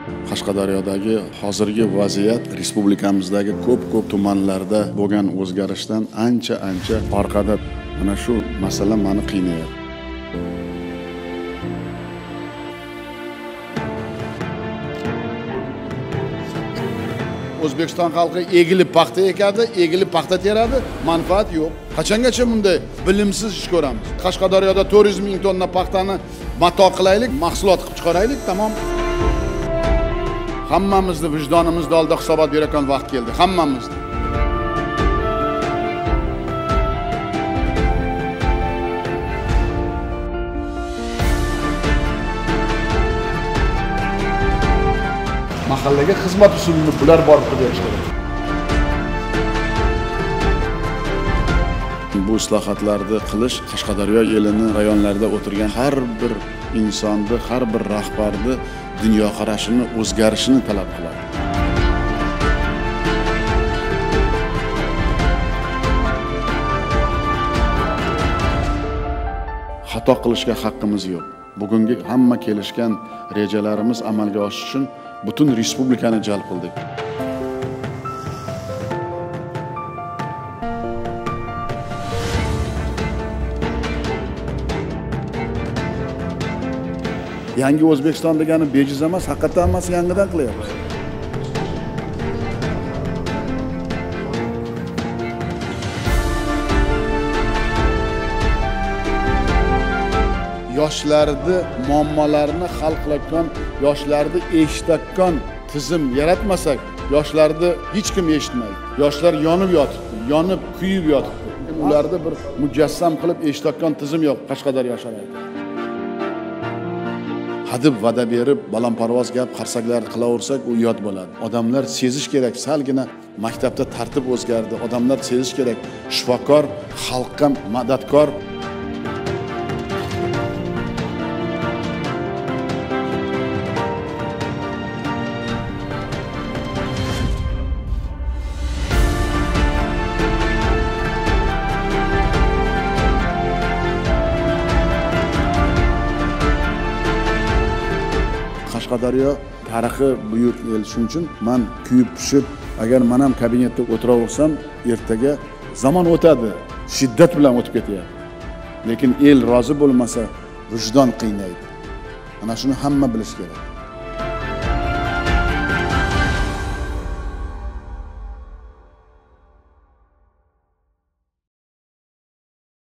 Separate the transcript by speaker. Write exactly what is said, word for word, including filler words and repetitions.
Speaker 1: Qashqadaryodagi hozirgi vaziyat respublikamizdagi ko'p-ko'p tumanlarda bo'lgan o'zgarishdan ancha-ancha orqada. Mana shu masala meni qiynayapti. O'zbekiston xalqi egilib paxta ekadi, egilib paxta teradi, manfaat yo'q. Qachongacha bunday bilimsiz ish ko'ramiz? Qashqadaryoda to'rt yuz ming tonna paxtani mato qilaylik, mahsulot qilib chiqaraylik, tamom. Hammamizni vijdonimizda oldida hisobot beradigan vaqt keldi, hammamizni. Mahallaga xizmat usulini bular borib berish kerak. Bu islohotlarni qilish Qashqadaryo elini, rayonlarda o'tirgan har bir insonni, har bir rahbarni dunyoqarashini o'zgarishini talab qiladi. Xato qilishga haqqimiz yo'q. Bugungi hamma kelishgan rejalarimiz amalga oshishi uchun butun respublikani jalb qildik. Yangi O'zbekiston degani bejiz emas, haqiqatan hammasi yangidan qilyapmiz. Yoshlarni muammolarini hal qiladigan, yoshlarni eshitadigan tizim yaratmasak, yoshlarni hech kim eshitmaydi. Yoshlar yonib yotibdi, yonib kuyib yotibdi. Ularni bir mujassam qilib eshitadigan tizim yo'q Qashqadaryo sharoitida. Hadib va'da berib, balandparvoz gap, qarsaklarni qilaversak, u yod bo'ladi. Odamlar sezish kerak, salgina maktabda tartib o'zgardi. Odamlar sezish kerak, shifokor, xalqqa madadkor. Qashqadaryo tarixi buyuk el, shuning uchun men kuyib pishib, agar men ham kabinetda o'tiraversam, ertaga zamon o'tadi, shiddat bilan o'tib ketyapti. Lekin el rozi bo'lmasa, vijdon qiynaydi. Ana shuni hamma bilish kerak.